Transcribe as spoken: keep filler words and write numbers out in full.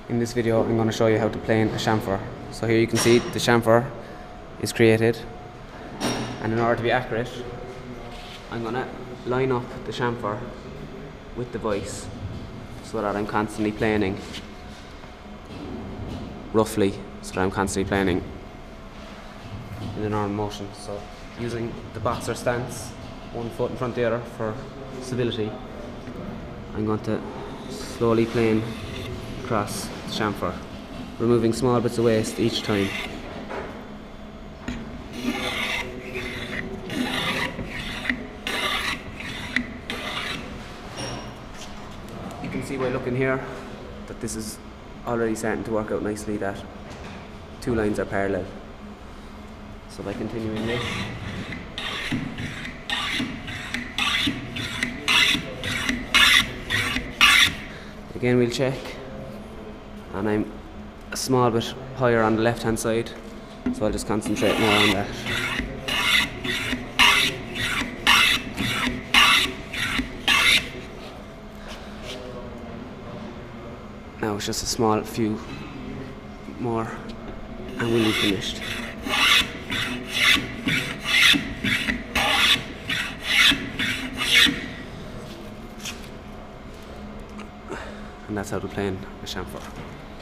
In this video I'm going to show you how to plane a chamfer. So here you can see the chamfer is created, and in order to be accurate I'm going to line up the chamfer with the voice so that I'm constantly planing roughly, so that I'm constantly planing in a normal motion. So using the boxer stance, one foot in front of the other for stability, I'm going to slowly plane across the chamfer, removing small bits of waste each time. You can see by looking here that this is already starting to work out nicely, that two lines are parallel. So by continuing this, again we'll check, and I'm a small bit higher on the left hand side, so I'll just concentrate more on that. Now it's just a small few more and we'll be finished. And that's how to plane a chamfer.